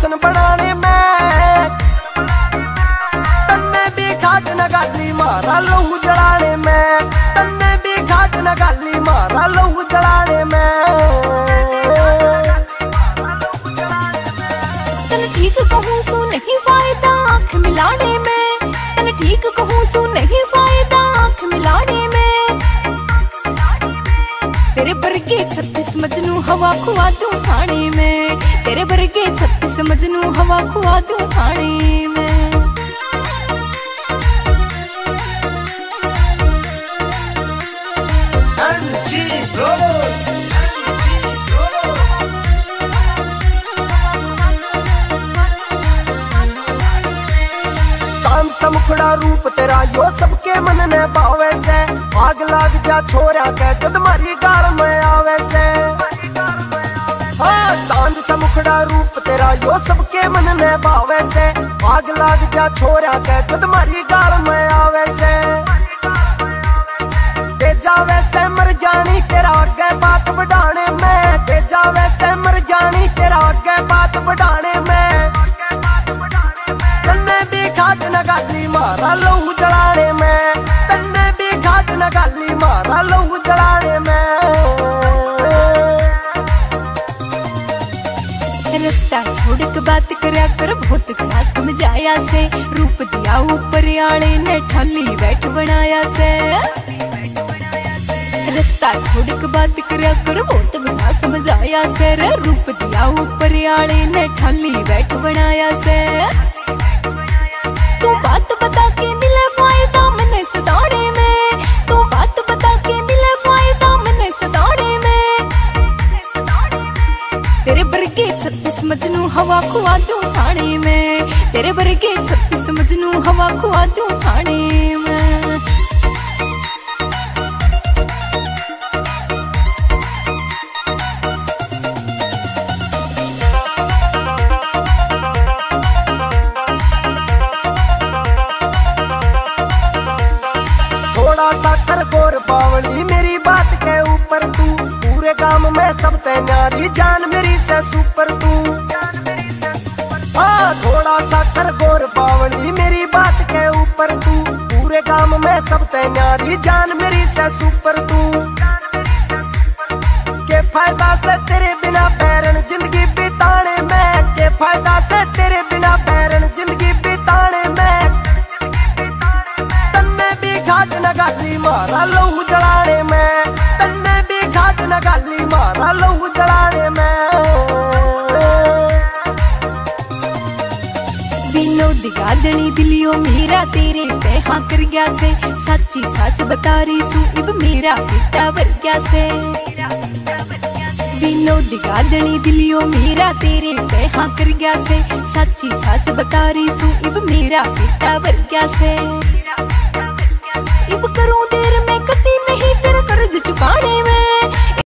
हुसन बनाने में, तन्ने भी घाट न गाली मारा लहू जलाने में, तन्ने भी घाट न गाली मारा लहू जलाने में। तन ठीक कहूँ सो नहीं फायदा आँख मिलाने में, तन ठीक कहूँ सो नहीं फायदा आँख मिलाने में। तेरे बरगे 36 मजनू हवा खुआ दूं थाने में, तेरे बरगे 36 मजनू हवा खुआ दूं थाने में। चांद सा मुखड़ा रूप तेरा यो सबके मन ने भावे से, आग लाग जा छोरा के जद मारी गाल में आवे से। हाँ चांद सा मुखड़ा रूप तेरा यो सबके मन ने भावे से, आग लाग जा छोरा के जद मारी गाल में आवे से। ते जावे से मर जानी तेरा आगे बात बढ़ाने में, ते जावे से मर जानी तेरा आगे बात बढ़ाने में। तन्ने भी घाट न गाली मारा लहू जलाने में, तन्ने भी घाट न गाली मारा लहू जलाने में। रास्ता छोड़ के बात करया कर बहुत घड़ा समझाया से, रूप दिया ऊपर आले ने ठाली बैठ बनाया से। रास्ता छोड़ के बात करया कर बहुत घड़ा समझाया से, रूप दिया ऊपर आले ने ठाली बैठ बनाया से। तू बात बता के मिले फायदा मने सताने में, तू बात बता के मिले फायदा मने सताने में। तेरे बरगे 36 मजनू हवा खुआ दूं थाने में, तेरे बरगे 36 मजनू हवा खुआ दूं थाने में। साकर गोर बावली मेरी बात के ऊपर तू, पूरे गांव में सब ते न्यारी जान मेरी से सुपर तू। हाँ थोड़ा साकर गोर बावली मेरी बात के ऊपर तू, पूरे गांव में सब ते न्यारी जान मेरी से सुपर तू। के फायदा से तेरे बिना बैरन जिंदगी बिताने में, के फायदा से तेरे बिना बैरन जिंदगी बिताने में। घाट न गाली मारा लहू जलाने में, तन्ने भी घाट न गाली मारा लहू जलाने में। विनोद गादनी दिलियो मेरा तेरे पे हाँ कर गया से, सच्ची सच बता रही सू इब मेरा बेटा भर गया से। विनोद गादनी दिलियो मेरा तेरे पे हाँ कर गया से, सच्ची सच बता रही सू इब मेरा बेटा भर गया से। इब करूं